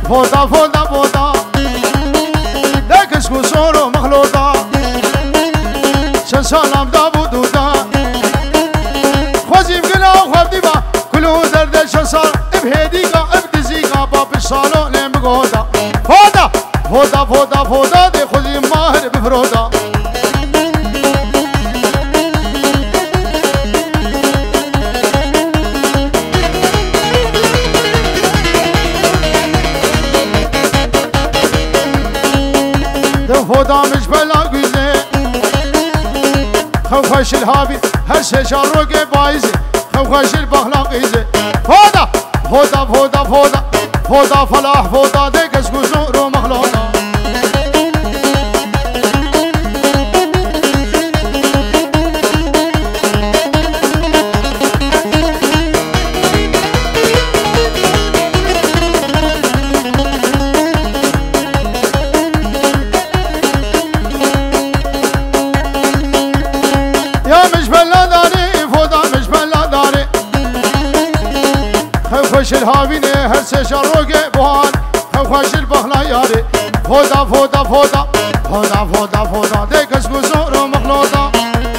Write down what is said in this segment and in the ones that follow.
فودا فودا فودا دكس كسور مخلوطة شسالم دابو دودا خوزي بقنا وخبديبا كلو درد شسال بهديقا ابدزيقا باب الصالون بقودا فودا فودا فودا فودا دي خوزي ماهر بفرودا فودا مش بلا قزي خوخش الهابي هسه شاروق بايزي خوخش البخلاق إيزي فودا فودا فودا فودا فودا فلاح فودا ديكس قزور ومخلوطة خوش الهاوینه هر سه شاروگه بوان خوش البخلا یاری فودا فودا فودا فودا فودا فودا دکس گزور و مخلوطا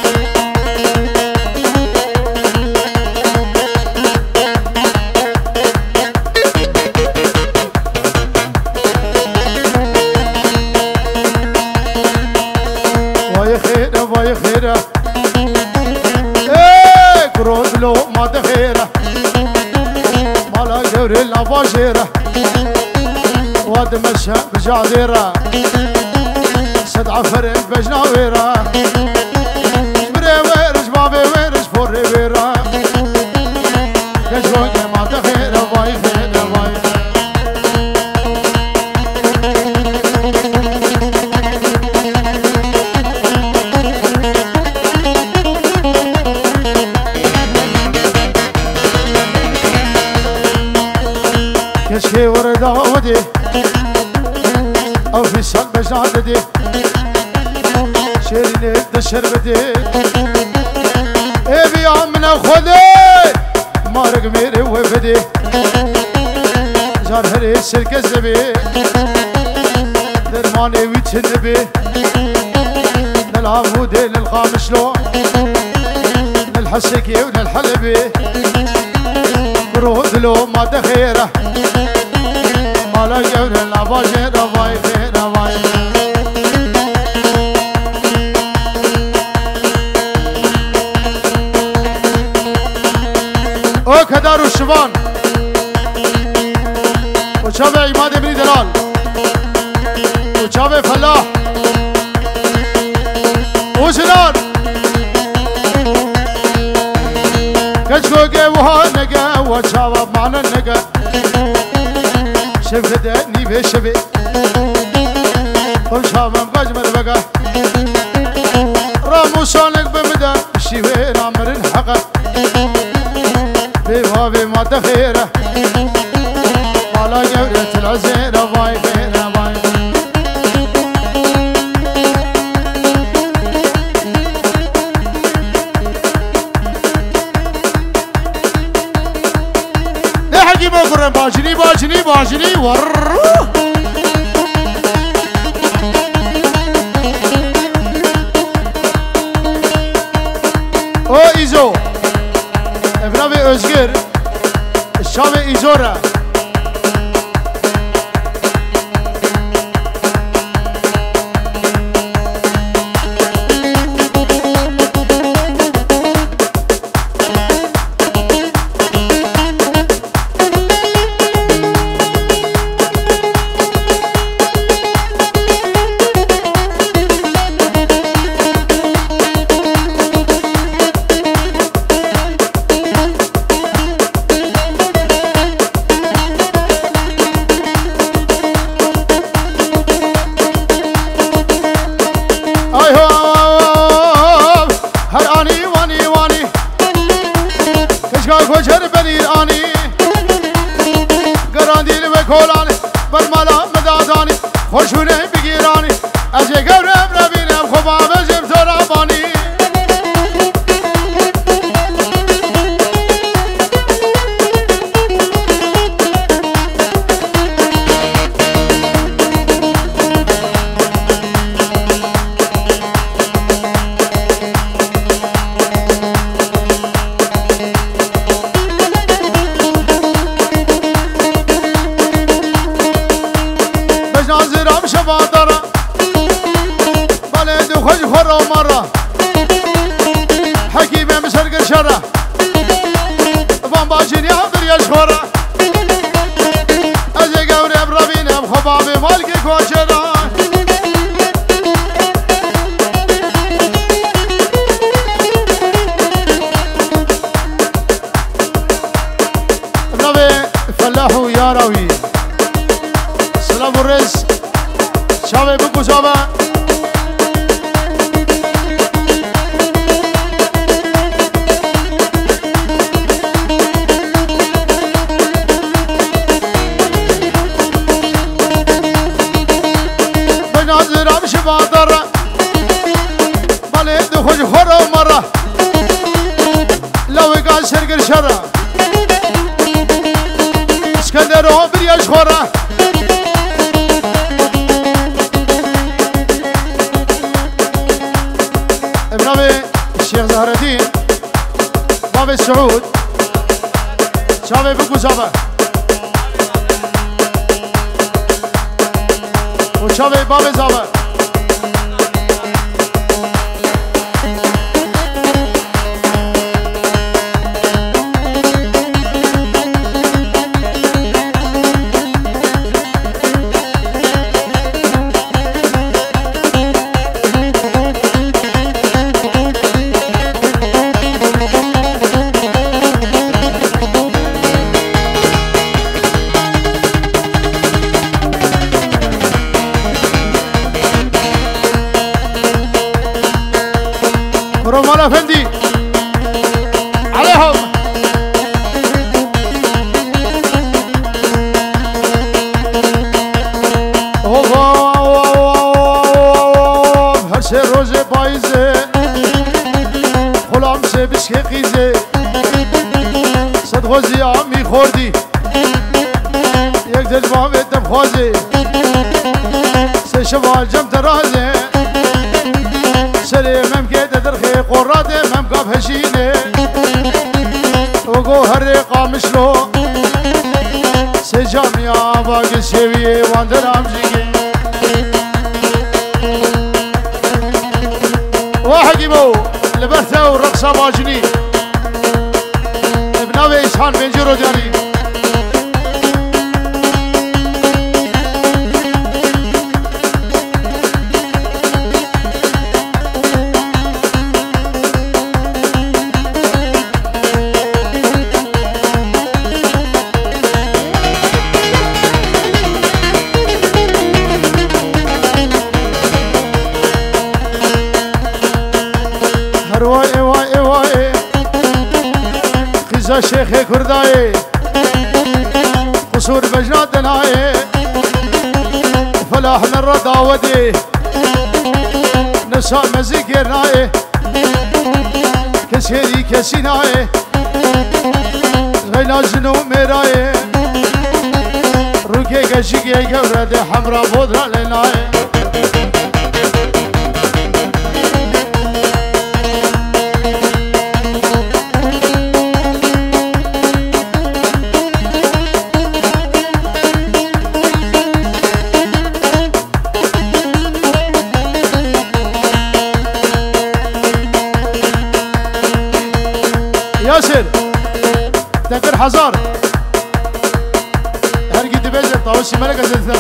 وای خیره وای خیره ای کرود لو ماد خیره جوري الأباجيرة واد مشى بجعذيرة سد عفر بجناويرة بري ويرش بابي ويرش فوري ويرة كشوكي ما تخيرة باي خيرة باي كشكي وردا ودي او في الشق بجنادي شيريني الدشر بدي اي بيا من خذي مارق ميري وفدي جار هري الشرك الزبي درماني ويتشنبي للعمودي للخامشلو للحسكي وللحلبي برود لو ما تخيره مالا جور الاباجيرة باي خيرة باي او كدار الشبان وشابه عماد بن دلال وشابه فلاح وشنان كشكوكي وها نقا وشابه معنا نقا شفتني بشبي وشابه مقاجمر بقى رامو صانق بمدى شيوه نامر الحقا بوابي ما تخيره على جورة العزيرة باي خيرة باي نحكي بكرة باجني باجني باجني ور او ايزو ابراهيم özgür Şave İzora وجهر بني آني قرانديل وكولاني برمالا مداداني خوشوني بگیرانی از یک قبرم نبینم خوبا بجم ترابانی شبادرة بلد خوش خورا مرة حكيمة مسرق شرة بان باجين يا بريش خورا أزي قوري بربين بخبابي مالكي كوشرة فلاحو يا راوي سلام الرز شابي بكو شابا بناظر عم شبادر بلد خوش خورا مرة لو قال شرق الشرع اسكندرو بريش خورا ابنابي الشيخ زهر الدين باب السعود شابي بكو شابا وشابي باب زابا رومان افندي عليهم هر سه روز پاییزه خلام سه بشک قیزه صد غزی آمی خوردی یک دل با دم خوازه سه شوال جم ترازه سري ممكن تدرخي قرادة ممكن هشينة وقو هرقا مشلو سجاميا باقي سيوية واندر عمزيكي واحد يبو لبرثة ورقصة باجني ابناوي إسحان بنجرو جاني واي واي واي خزا شيخ كرداي قصور بجناد دناي فلاح من الرداودي نساء مزيكرناي كسيري كسيناي غينا جنو ميراي روكي كشيكي قورد حمرا بودرا لناي ياسر تكر حزار هرقي دبيجة طاوشي ملكة زلزال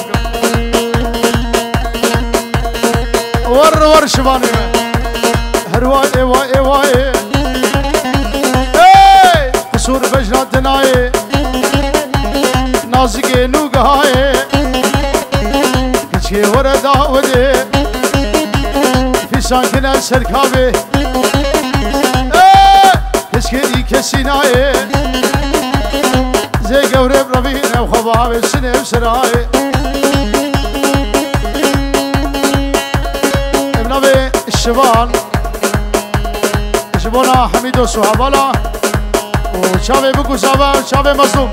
ور شباني هرواي ايواي ايواي اي قصور بجنات دناي نازقي نوقهاي كشي ورا داودي في سانكنا سركابي كشكي كسيناي زي قورب ربينا وخباب السنة وسراي ابنبي الشبان شبونا حميد وصحابالا وشابي بكو شابا وشابي مصوم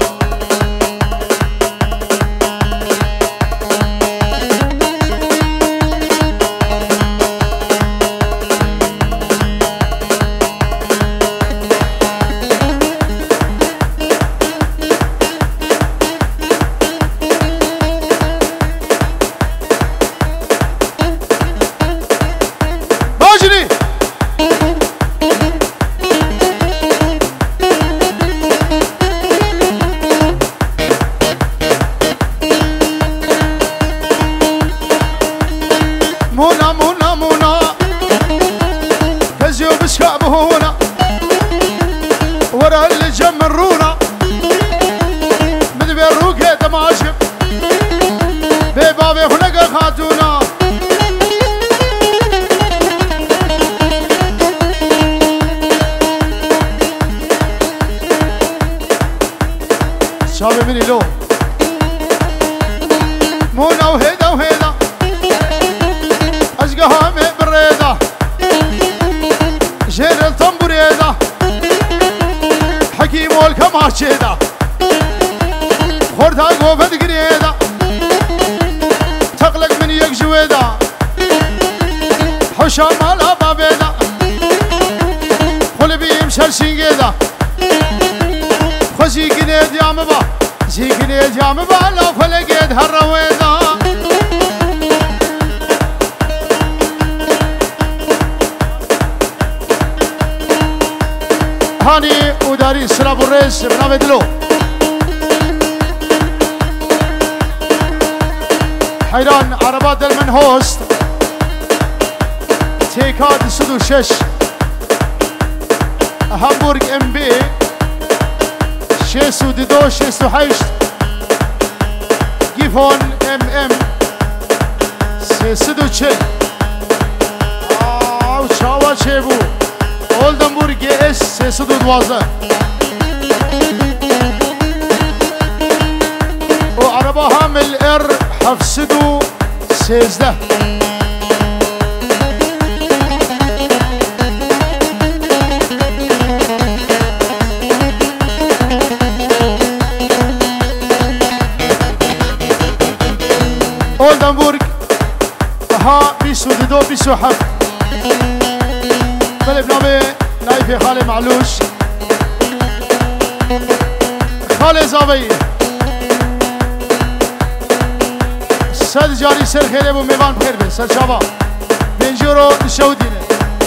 ناوي هناك خاتونا شابي مني لو مونا وهيدا وهيدا اشقاها من بريدا جير التنبريدا حكيم والكماشيدا خورتا قوفت قريدا تقلق من يكجويدا حشام مالا بابيدا قلبي يمشر شنقيدا خشي قنيد يا مبا شي قنيد يا مبا لو فلقيت هالرويدا هاني وداري سلاب الرئيس بنامي دلو حيران عربات المنهوست تيكاد سدو شش هامبورغ ام بي شيسو دو شيسو حيشت جيفون ام سيسدو تشي شاوا شيبو اولدنبورغ اس سيسدو دوازه وعربة هامل ار حفصدو سيزده اولدنبورغ ها بيسو دو بيسو حف بلب نامي نايفي خالي معلوش خالي زاوي سر جاری سر خیره بو میوان خیر به سر شابا بنجورو نشودینه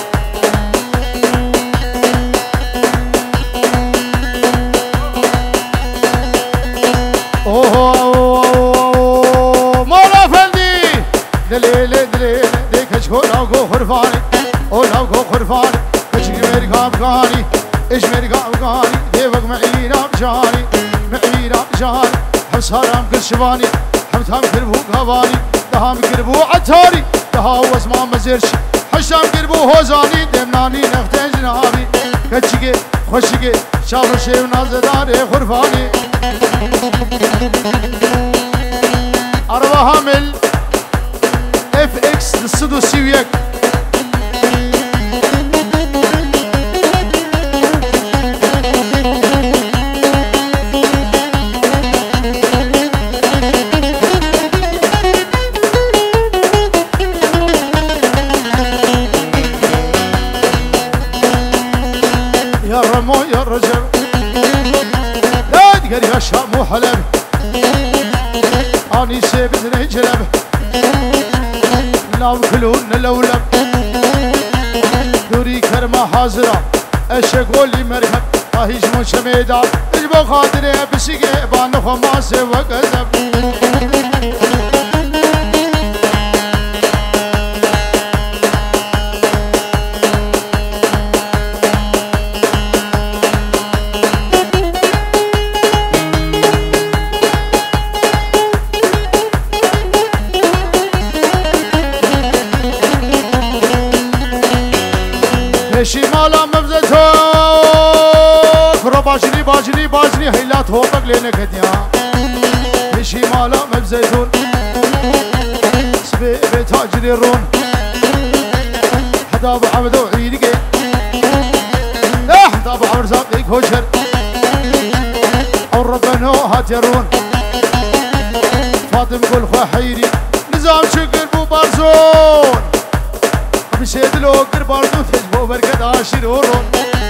مولا فندی دلیل دیکھ چھوڑا کو خرفانی اولا کو خرفانی کچھ میری کام کہانی اش میری کام کہانی دیوک معیرہ بجانی معیرہ بجانی حسارام کشوانی حمتام كربو غواني دهام كربو عتاري دهاوز ما مزرش حشام كربو هوزاني دمناني نختن جنابي كچيگه خوشيگه شاو شيو نازدار خرفاني اروا حامل اف اكس دسدو سيويك يا رجل لا تقري الشام وحلب اني سيبتني جلب لا كلون لولب دوري كرمه حاضره اشقول لي مرحب هيج مشميدا اجبو خاطري بشيقه بان خماس وكذب شمالا مبزتو کرو باجنی حیلات ہو تک لینے کھتیاں شمالا مبزتون سبی تاجری رون حداب عمدو عیدگی حداب عمرزاق ایک ہوشر اور ربنو هاتيرون فاطم قل خو حيري نظام شكر بو بارزون بشيد لو قرباردو تجبو بركت عاشرون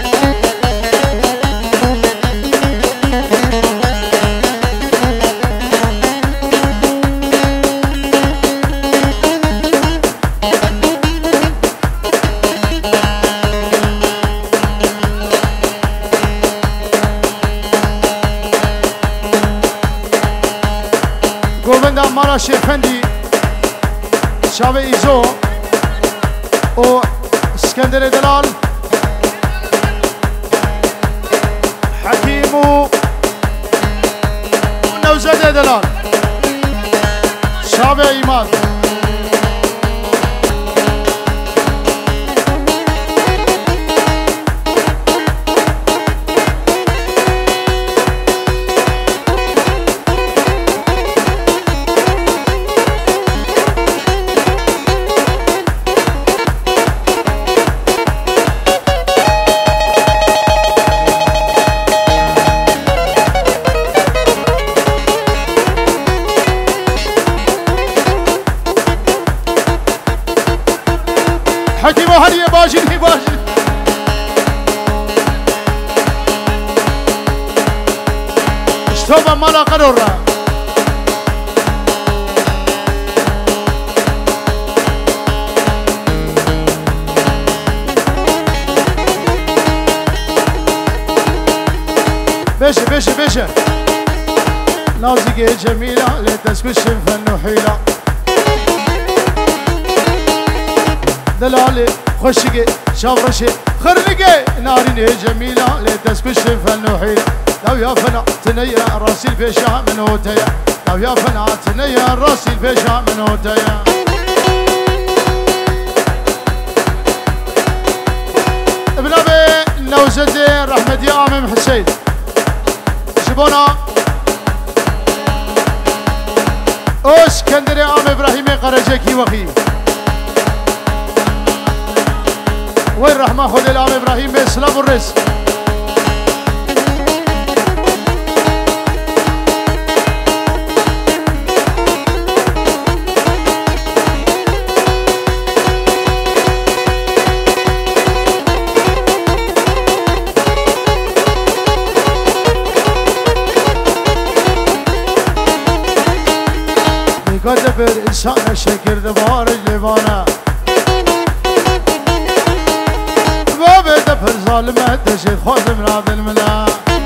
گووندا مارا شیرفندی شاوه ایزو و اسکندر دلال حکیم و نوزد دلال شاوه ایمان اشتوبا مالا قرورا بيشة بيشة بيشة نازقة جميلة لتسكش فن وحيلة دلالي خشقة شافرشة خرنقة ناريني جميلة لتسكش فن وحيلة لو يا فنا تنيا راسي الفيشة من هوتيا لو يا فنا تنيا راسي الفيشة من هوتيا ابن ابي نوزتي رحمة يا امام حسين شبونا اسكندري ام ابراهيمي قرجكي وخي وين رحمة خذ الام ابراهيمي سلام الرس قدبر انسان شكر دبار جبانا باب دبر ظالمة تشيد خوز من هذا الملا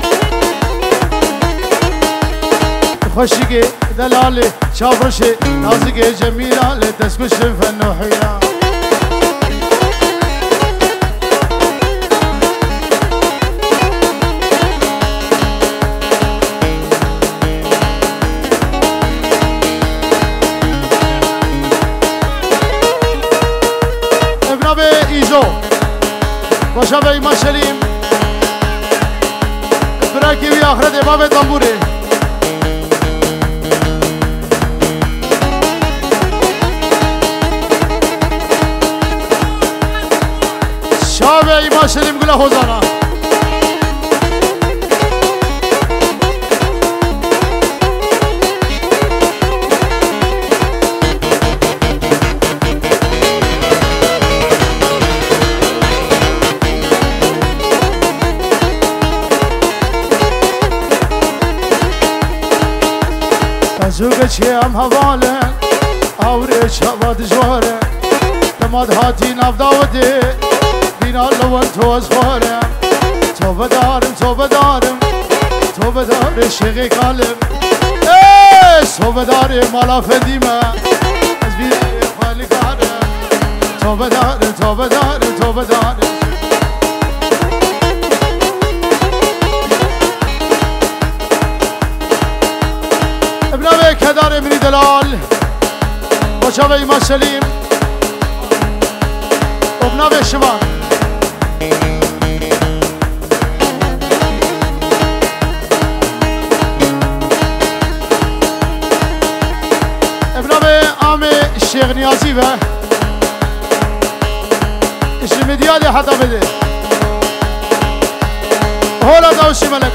خشقي دلالي شافرشي نازقي جميلة لتسكش فن وحيلة باشا إمام سليم براكي في آخرة باب دنبوري شاب إمام سليم قل خوزانا زوجك هم هواله اوريش هوا دجواره تماد هاتي نافداودي بينا لو انتو ازخوره توبه دارم توبه دارم توبه دار شيخي كالم توبه دارم مالا فديمه از بي خالي كارم توبه دارم توبه دارم توبه دارم ابنابي كدار ابني دلال وشابي إمام سليم وابنابي الشمال ابنابي عامي الشيخ نيازي به اسم ديالي حتى بده هولا دوسي ملكه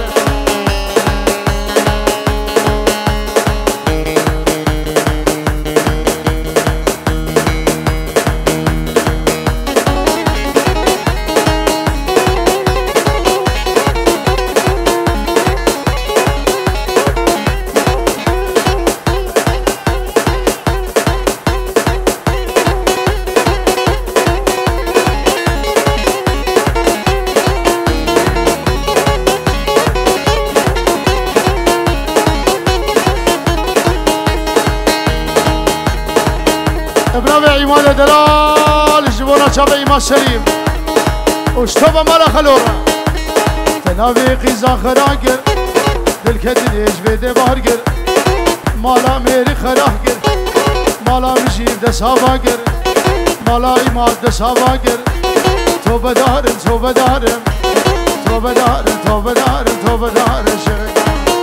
ابنابي عمال دلال جبونا شابي إمام سليم واشتبه مالا خلورة تنابي قيزا خراقر دلكدن ايش بيدي بارقر مالا ميري خراقر مالا مجيب دساباقر مالا إمام دساباقر توبه دارم توبه دارم توبه دارم توبه دارم توبه دارم شغل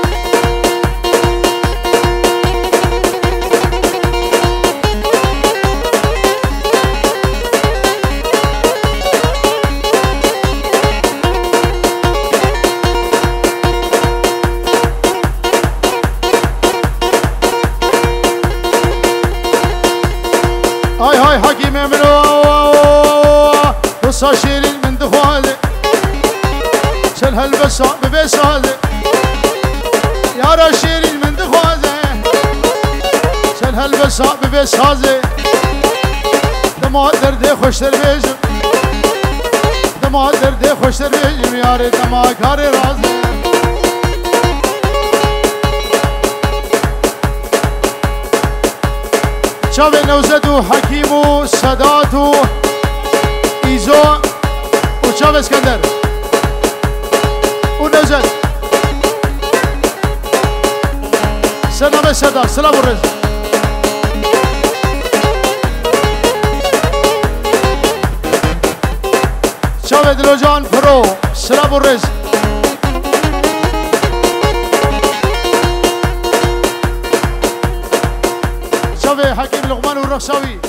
هاي هاي حكيم منو قصة شيرين من دخواله شل هالبسا ببساله يارا شيرين من دخوازه سل هالبسا ببسازه دما درده خوشتر بيجم دما درده خوشتر بيجم ياري دما كاري رازه شاوه نوزد و حكيم و سادات و ايزو و شاوه اسكندر و نوزد سلام سادات سلام الرزق شاوه دلوجان برو سلام الرزق شاوه حكيم لقمان والرخصاوي